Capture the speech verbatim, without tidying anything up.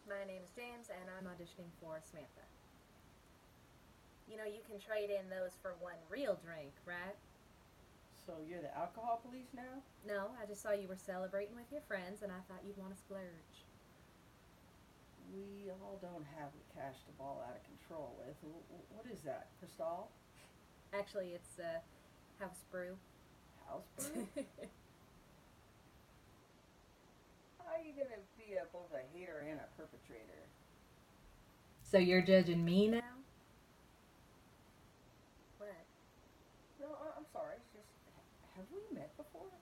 My name is James, and I'm auditioning for Samantha. You know, you can trade in those for one real drink, right? So you're the alcohol police now? No, I just saw you were celebrating with your friends, and I thought you'd want to splurge. We all don't have the cash to ball out of control with. What is that, Cristal? Actually, it's uh, house brew. House brew? How are you going to be a, both a hater and a perpetrator? So you're judging me now? What? No, I- I'm sorry. It's just, have we met before?